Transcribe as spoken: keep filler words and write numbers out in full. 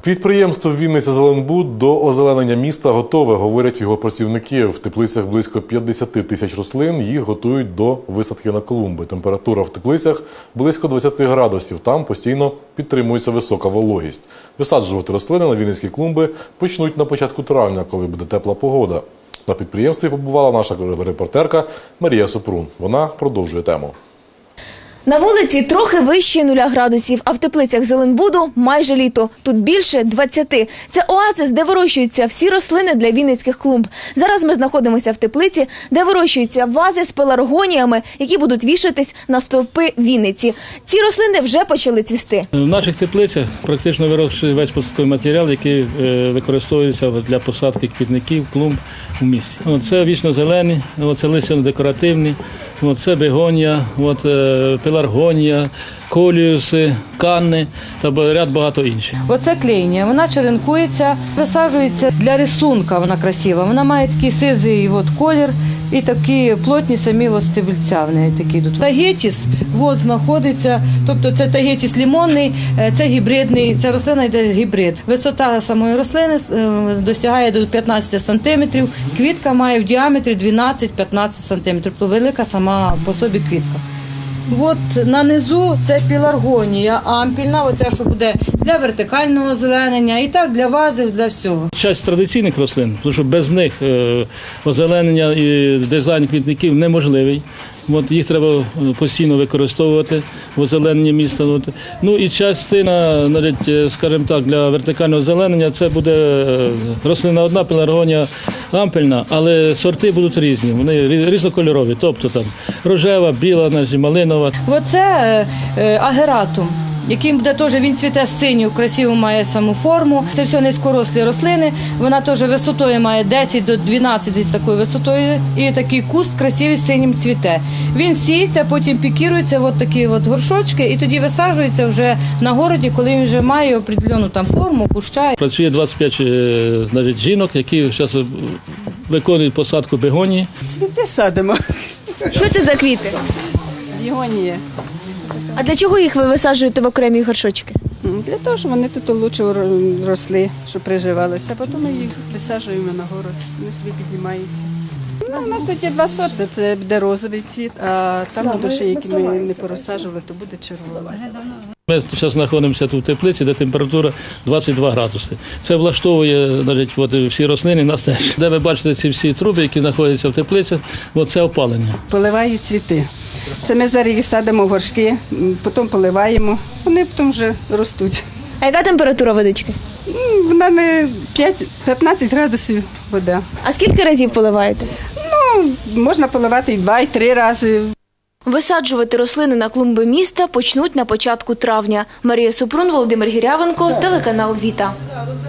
Підприємство «Вінницязеленбуд» до озеленення міста готове, говорять його працівники. В теплицях близько п'ятдесят тисяч рослин, їх готують до висадки на клумби. Температура в теплицях близько двадцять градусів, там постійно підтримується висока вологість. Висаджувати рослини на вінницькі клумби почнуть на початку травня, коли буде тепла погода. На підприємстві побувала наша репортерка Марія Супрун. Вона продовжує тему. На вулиці трохи вище нуля градусів, а в теплицях Зеленбуду майже літо. Тут більше двадцяти. Це оазис, де вирощуються всі рослини для вінницьких клумб. Зараз ми знаходимося в теплиці, де вирощуються вази з пеларгоніями, які будуть вішатись на стовпи Вінниці. Ці рослини вже почали цвісти. В наших теплицях практично вирощує весь посадковий матеріал, який використовується для посадки квітників, клумб у місті. Це вічно-зелені, це листяно-декоративні, це бегонія, пеларгонія, коліуси, канни та ряд багато інших. Оце клейнія, вона черенкується, висаджується для рисунка, вона красива. Вона має такий сизий от, колір і такі плотні самі от, стебельця в неї такі йдуть. Тагетіс от, знаходиться, тобто це тагетіс лимонний, це гібридний, це рослина йде гібрид. Висота самої рослини досягає до п'ятнадцяти сантиметрів, квітка має в діаметрі дванадцять-п'ятнадцять сантиметрів, тобто велика сама по собі квітка. От на низу це пеларгонія ампільна, оця, що буде для вертикального озеленення, і так для вазів, для всього. Часть традиційних рослин, тому що без них озеленення і дизайн квітників неможливий. От їх треба постійно використовувати в озелененні міста. От. Ну і частина, навіть, скажімо так, для вертикального озеленення це буде рослина одна, пеларгонія ампельна, але сорти будуть різні, вони різнокольорові, тобто там рожева, біла, навіть, малинова. Оце е, агератум, яким буде теж, він цвіте синю, красиву має саму форму. Це все низькорослі рослини, вона теж висотою має десять до дванадцяти десь такою висотою, і такий куст красивий синім цвіте. Він сіється, потім пікірується, от такі от горшочки, і тоді висаджується вже на городі, коли він вже має определену там форму, куща. Працює двадцять п'ять навіть, жінок, які зараз виконують посадку бегонії. Цвіти садимо. Що це за квіти? Бегонія. А для чого їх ви висаджуєте в окремі горшочки? Для того, щоб вони тут лучше росли, щоб приживалися, а потім ми їх висаджуємо на город, вони собі піднімаються. Ну, у нас тут є два сорти, це буде розовий цвіт, а там ще, які ми не порозсаджували, то буде червоний. Ми зараз знаходимося тут в теплиці, де температура двадцять два градуси. Це влаштовує, навіть, от, всі рослини, нас теж. Де ви бачите ці всі труби, які знаходяться в теплицях, от, це опалення. Поливаю цвіти. Це ми зараз їх садимо в горшки, потім поливаємо, вони потім вже ростуть. А яка температура водички? Вона не п'ятнадцять градусів вода. А скільки разів поливаєте? Ну, можна поливати і два, і три рази. Висаджувати рослини на клумби міста почнуть на початку травня. Марія Супрун, Володимир Гірявенко, телеканал «Віта».